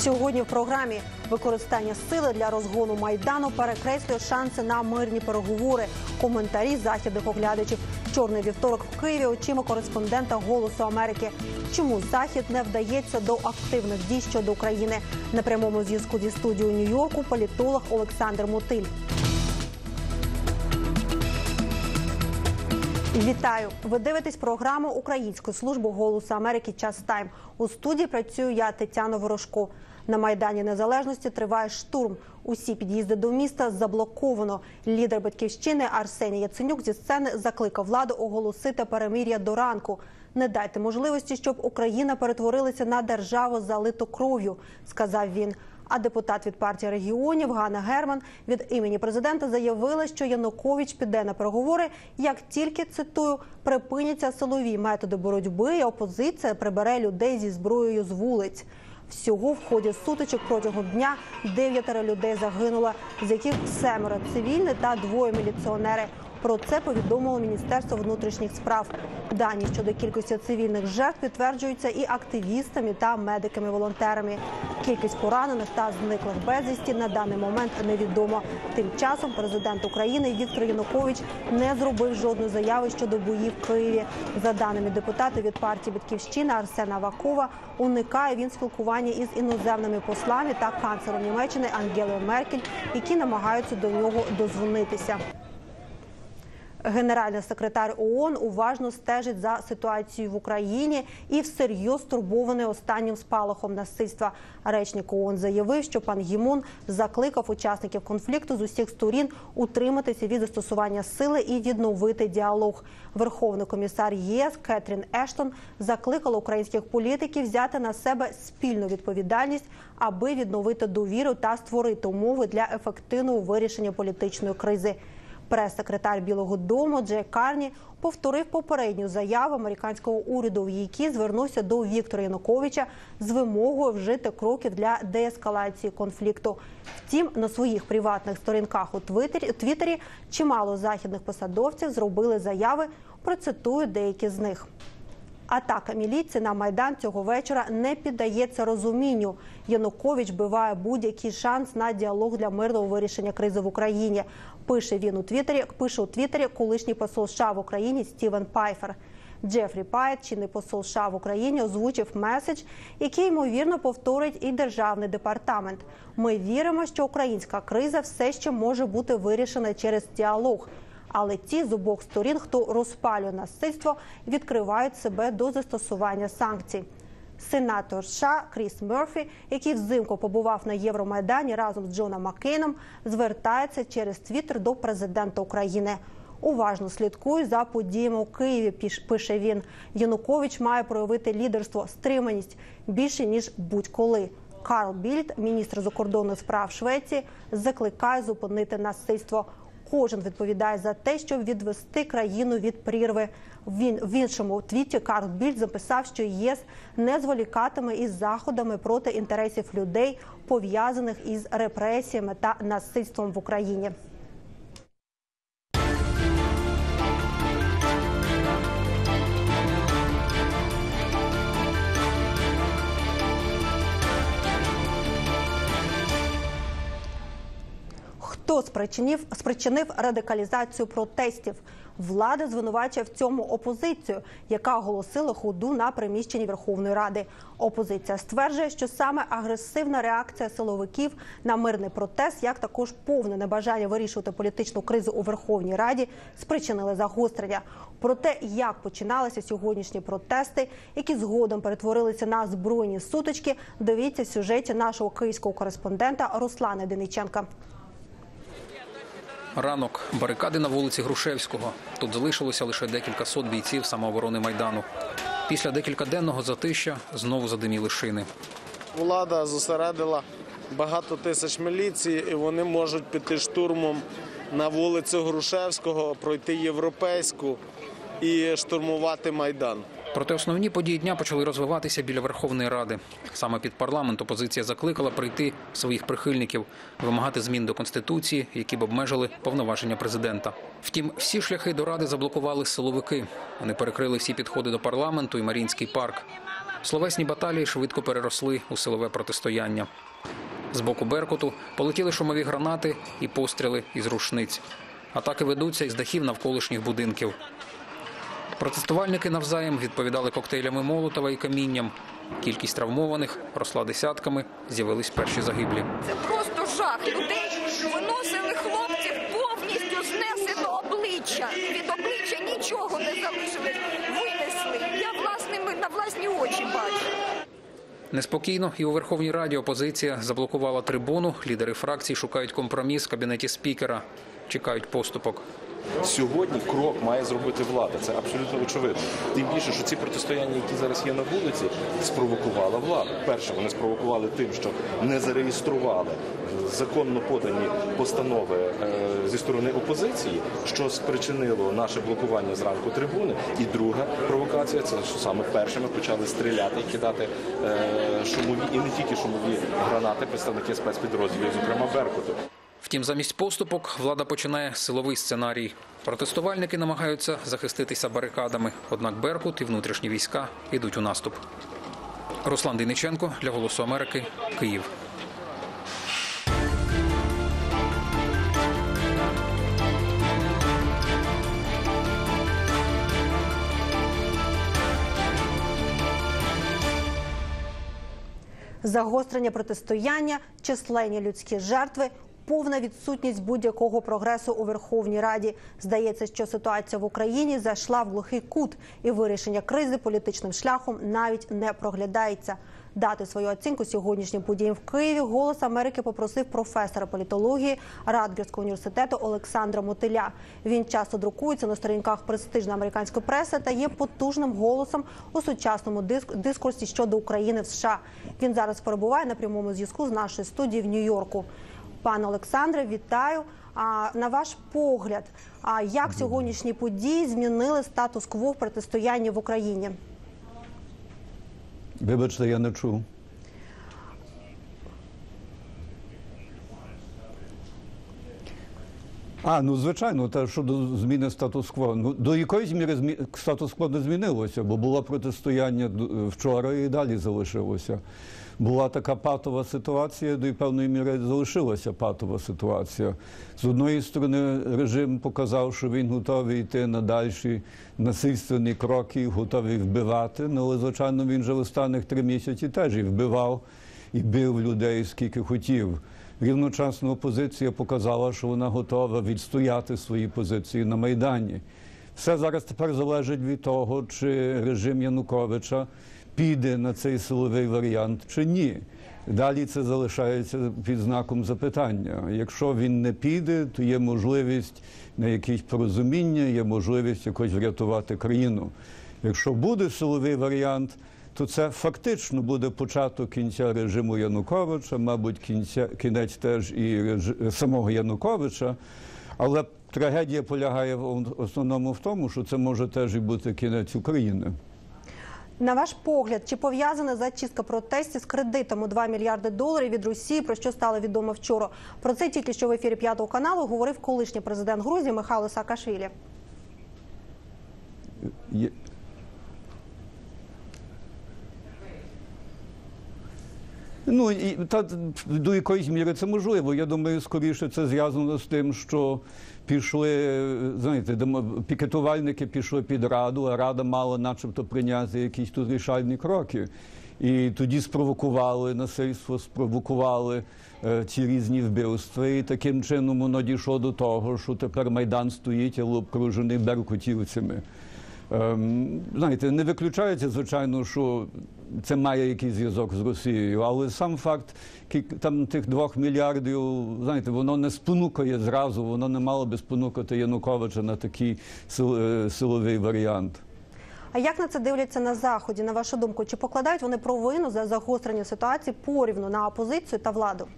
Сьогодні в програмі використання сили для розгону Майдану перекреслює шанси на мирні переговори. Коментарі західних оглядачів. Чорний вівторок в Києві очима кореспондента «Голосу Америки». Чому Захід не вдається до активних дій щодо України? На прямому зв'язку зі студією Нью-Йорку політолог Олександр Мотиль. Вітаю! Ви дивитесь програму Української служби «Голосу Америки. Час Тайм». У студії працюю я, Тетяна Ворожко. На Майдані Незалежності триває штурм. Усі під'їзди до міста заблоковано. Лідер «Батьківщини» Арсеній Яценюк зі сцени закликав владу оголосити перемир'я до ранку. «Не дайте можливості, щоб Україна перетворилася на державу, залиту кров'ю», – сказав він. А депутат від партії регіонів Ганна Герман від імені президента заявила, що Янукович піде на переговори, як тільки, цитую, «припиняться силові методи боротьби і опозиція прибере людей зі зброєю з вулиць». Всього в ході сутичок протягом дня 9 людей загинуло, з яких 7 цивільні та 2 міліціонери. Про це повідомило Міністерство внутрішніх справ. Дані щодо кількості цивільних жертв підтверджуються і активістами та медиками-волонтерами. Кількість поранених та зниклих безвісті на даний момент невідомо. Тим часом президент України Віктор Янукович не зробив жодної заяви щодо боїв в Києві. За даними депутата від партії «Батьківщина» Арсена Авакова, уникає він спілкування із іноземними послами та канцлером Німеччини Ангелою Меркель, які намагаються до нього дозвонитися. Генеральний секретар ООН уважно стежить за ситуацією в Україні і всерйоз стурбований останнім спалахом насильства. Речник ООН заявив, що пан Гі Мун закликав учасників конфлікту з усіх сторін утриматися від застосування сили і відновити діалог. Верховний комісар ЄС Кетрін Ештон закликала українських політиків взяти на себе спільну відповідальність, аби відновити довіру та створити умови для ефективного вирішення політичної кризи. Прес-секретар Білого дому Джей Карні повторив попередню заяву американського уряду, в якій звернувся до Віктора Януковича з вимогою вжити кроків для деескалації конфлікту. Втім, на своїх приватних сторінках у Твіттері чимало західних посадовців зробили заяви, процитую деякі з них. Атака міліції на Майдан цього вечора не піддається розумінню. Янукович вбиває будь-який шанс на діалог для мирного вирішення кризи в Україні. Пише у Твіттері колишній посол США в Україні Стівен Пайфер. Джефрі Пайт, чинний посол США в Україні, озвучив меседж, який, ймовірно, повторить і Державний департамент. Ми віримо, що українська криза все ще може бути вирішена через діалог. Але ті з обох сторін, хто розпалює насильство, відкривають себе до застосування санкцій. Сенатор США Кріс Мерфі, який взимку побував на Євромайдані разом з Джоном Маккейном, звертається через Твіттер до президента України. «Уважно слідкую за подіями у Києві», – пише він. «Янукович має проявити лідерство, стриманість більше, ніж будь-коли». Карл Більд, міністр закордонних справ Швеції, закликає зупинити насильство. Кожен відповідає за те, щоб відвести країну від прірви. В іншому твіті Карл Більд записав, що ЄС не зволікатиме із заходами проти інтересів людей, пов'язаних із репресіями та насильством в Україні. Хто спричинив радикалізацію протестів? Влада звинувачує в цьому опозицію, яка оголосила ходу на приміщенні Верховної Ради. Опозиція стверджує, що саме агресивна реакція силовиків на мирний протест, як також повне небажання вирішувати політичну кризу у Верховній Раді, спричинили загострення. Про те, як починалися сьогоднішні протести, які згодом перетворилися на збройні сутички, дивіться в сюжеті нашого київського кореспондента Руслана Дениченка. Ранок. Барикади на вулиці Грушевського. Тут залишилося лише декілька сот бійців самооборони Майдану. Після декількаденного затища знову задиміли шини. Влада зосередила багато тисяч міліції, і вони можуть піти штурмом на вулицю Грушевського, пройти Європейську і штурмувати Майдан. Проте основні події дня почали розвиватися біля Верховної Ради. Саме під парламент опозиція закликала прийти своїх прихильників, вимагати змін до Конституції, які б обмежили повноваження президента. Втім, всі шляхи до Ради заблокували силовики. Вони перекрили всі підходи до парламенту і Маріїнський парк. Словесні баталії швидко переросли у силове протистояння. З боку «Беркуту» полетіли шумові гранати і постріли із рушниць. Атаки ведуться із дахів навколишніх будинків. Протестувальники навзаєм відповідали коктейлями Молотова і камінням. Кількість травмованих росла десятками, з'явились перші загиблі. Це просто жах. Людей виносили хлопців повністю знесено обличчя. Від обличчя нічого не залишили. Винесли. Я на власні очі бачу. Неспокійно і у Верховній Раді опозиція заблокувала трибуну. Лідери фракцій шукають компроміс в кабінеті спікера. Чекають поступок. Сьогодні крок має зробити влада. Це абсолютно очевидно. Тим більше, що ці протистояння, які зараз є на вулиці, спровокувала влада. Перше, вони спровокували тим, що не зареєстрували законно подані постанови зі сторони опозиції, що спричинило наше блокування зранку трибуни. І друга провокація – це що саме першими почали стріляти і кидати шумові, і не тільки шумові гранати, представники спецпідрозділів, зокрема «Беркуту». Втім, замість поступок влада починає силовий сценарій. Протестувальники намагаються захиститися барикадами, однак «Беркут» і внутрішні війська йдуть у наступ. Руслан Дейниченко для «Голосу Америки», Київ. Загострення протистояння, численні людські жертви, повна відсутність будь-якого прогресу у Верховній Раді. Здається, що ситуація в Україні зайшла в глухий кут, і вирішення кризи політичним шляхом навіть не проглядається. Дати свою оцінку сьогоднішнім подіям в Києві «Голос Америки» попросив професора політології Радгерського університету Олександра Мотиля. Він часто друкується на сторінках престижної американської преси та є потужним голосом у сучасному дискурсі щодо України в США. Він зараз перебуває на прямому зв'язку з нашої студії в Нью-Йорку. Пане Олександре, вітаю. На ваш погляд, як сьогоднішні події змінили статус-кво в протистоянні в Україні? Вибачте, я не чув. Звичайно, те, щодо зміни статус-кво. До якоїсь міри статус-кво не змінилося, бо було протистояння вчора і далі залишилося. Була така патова ситуація, до певної міри залишилася патова ситуація. З одної сторони, режим показав, що він готовий йти на дальші насильственні кроки, готовий вбивати, але, звичайно, він вже в останніх 3 місяці теж і вбивав, і бив людей, скільки хотів. Рівночасно опозиція показала, що вона готова відстояти свої позиції на Майдані. Все зараз тепер залежить від того, чи режим Януковича піде на цей силовий варіант чи ні. Далі це залишається під знаком запитання. Якщо він не піде, то є можливість на якесь порозуміння, є можливість якось врятувати країну. Якщо буде силовий варіант, то це фактично буде початок кінця режиму Януковича, мабуть, кінець теж і самого Януковича. Але трагедія полягає в основному в тому, що це може теж і бути кінець України. На ваш погляд, чи пов'язана зачистка протестів з кредитом у $2 мільярди від Росії, про що стало відомо вчора? Про це тільки що в ефірі 5 каналу говорив колишній президент Грузії Михайло Саакашвілі. До якоїсь міри це можливо. Я думаю, скоріше це зв'язано з тим, що пішли, знаєте, пікетувальники пішли під Раду, а Рада мала начебто прийняти якісь тут рішальні кроки. І тоді спровокували насильство, спровокували ці різні вбивства. І таким чином воно дійшло до того, що тепер Майдан стоїть, але обкружений беркутівцями. Знаєте, не виключається, звичайно, що це має якийсь зв'язок з Росією, але сам факт там тих 2 мільярдів, знаєте, воно не спонукає зразу, воно не мало би спонукати Януковича на такий силовий варіант. А як на це дивляться на Заході, на вашу думку? Чи покладають вони провину за загострення ситуації порівну на опозицію та владу?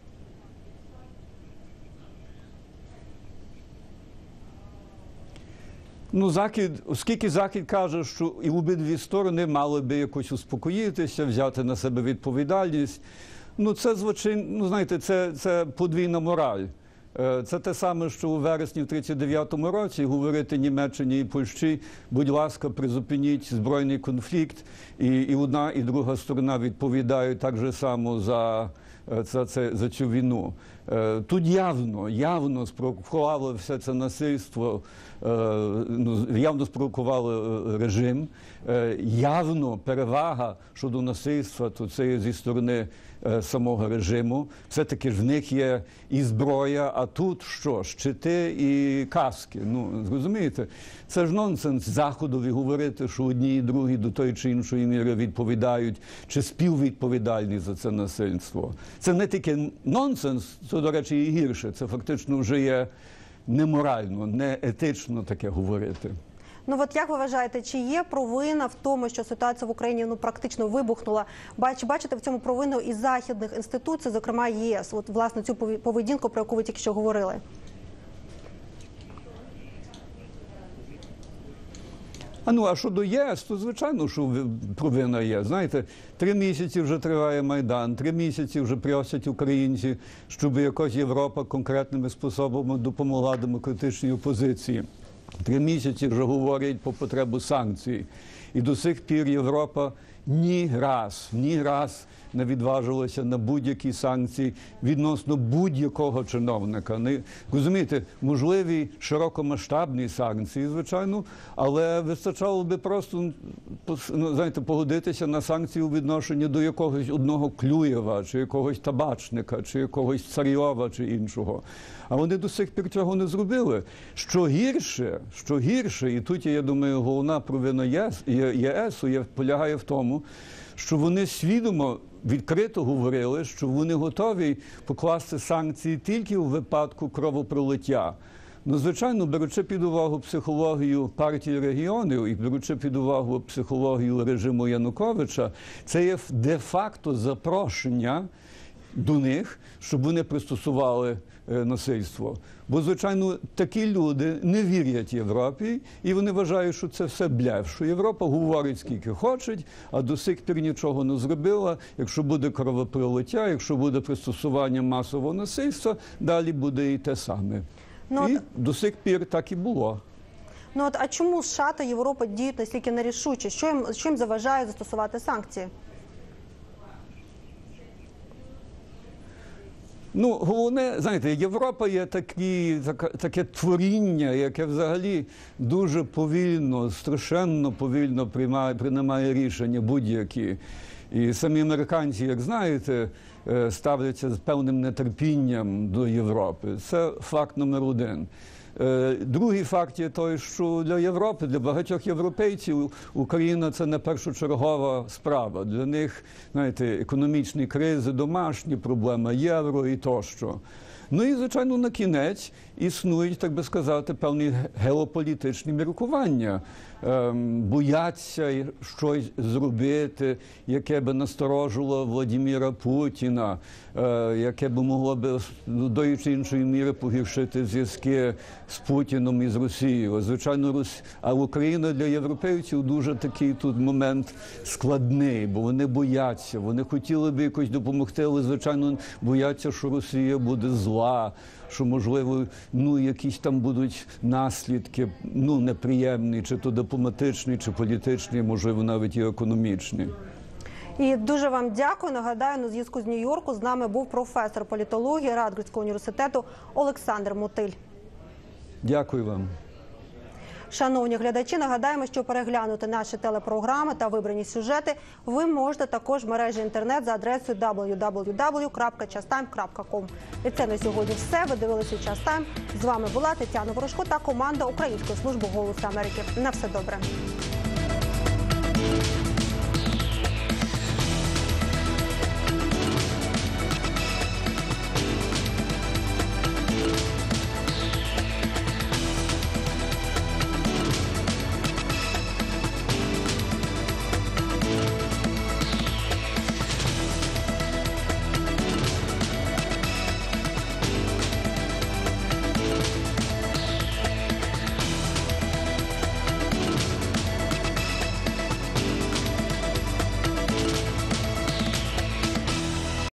Оскільки Захід каже, що і обидві сторони мали би якось успокоїтися, взяти на себе відповідальність, це, звичайно, знаєте, це подвійна мораль. Це те саме, що у вересні в 1939 році говорити Німеччині і Польщі, будь ласка, призупиніть збройний конфлікт, і одна, і друга сторона відповідають так же само за цю війну. Тут явно спровокувало все це насильство, явно спровокувало режим, явно перевага щодо насильства, то це є зі сторони самого режиму. Все-таки ж в них є і зброя, а тут що? Щити і каски. Ну, зрозумієте? Це ж нонсенс Заходові говорити, що одні і другі до тої чи іншої міри відповідають, чи співвідповідальні за це насильство. Це не тільки нонсенс, це, до речі, і гірше. Це фактично вже є неморально, неетично таке говорити. Ну от як ви вважаєте, чи є провина в тому, що ситуація в Україні практично вибухнула? Чи бачите в цьому провину і західних інституцій, зокрема ЄС? От, власне, цю поведінку, про яку ви тільки що говорили. А щодо ЄС, то звичайно, що провина є. Знаєте, 3 місяці вже триває Майдан, 3 місяці вже просять українці, щоб якось Європа конкретними способами допомогла демократичній опозиції. 3 місяці вже говорять про потребу санкцій. І до сих пір Європа ні раз не відважилася на будь-які санкції відносно будь-якого чиновника. Розумієте, можливі широкомасштабні санкції, звичайно, але вистачало би просто, знаєте, погодитися на санкції у відношенні до якогось одного Клюєва, чи якогось табачника, чи якогось Царйова, чи іншого. А вони до сих пір цього не зробили. Що гірше, і тут, я думаю, головна провина ЄС полягає в тому, що вони свідомо відкрито говорили, що вони готові покласти санкції тільки у випадку кровопролиття. Ну, звичайно, беручи під увагу психологію партії регіонів і беручи під увагу психологію режиму Януковича, це є де-факто запрошення до них, щоб вони пристосували насильство. Бо, звичайно, такі люди не вірять Європі, і вони вважають, що це все блеф, що Європа говорить скільки хоче, а до сих пір нічого не зробила. Якщо буде кровопролиття, якщо буде пристосування масового насильства, далі буде і те саме. І до сих пір так і було. А чому США та Європа діють настільки нерішуче? Що їм заважає застосувати санкції? Головне, знаєте, Європа є таке творіння, яке взагалі дуже повільно, страшенно повільно приймає рішення будь-які. І самі американці, як знаєте, ставляться з певним нетерпінням до Європи. Це факт номер 1. Другий факт є той, що для Європи, для багатьох європейців Україна – це не першочергова справа. Для них, знаєте, економічні кризи, домашні проблеми, євро і тощо. Ну і, звичайно, на кінець існують, так би сказати, певні геополітичні міркування. Бояться щось зробити, яке би насторожувало Владимира Путіна, яке би могло би до чи іншої міри погіршити зв'язки з Путіном і з Росією. Звичайно, а Україна для європейців дуже такий тут момент складний, бо вони бояться, вони хотіли би якось допомогти, але, звичайно, бояться, що Росія буде зла, що, можливо, якісь там будуть наслідки, неприємні, чи то дипломатичні, чи політичні, можливо, навіть і економічні. І дуже вам дякую. Нагадаю, на зв'язку з Нью-Йорку з нами був професор політології Радгерського університету Олександр Мотиль. Дякую вам. Шановні глядачі, нагадаємо, що переглянути наші телепрограми та вибрані сюжети ви можете також в мережі інтернет за адресою www.chastime.com. І це на сьогодні все. Ви дивилися «Час Тайм». З вами була Тетяна Ворожко та команда Української служби «Голосу Америки». На все добре.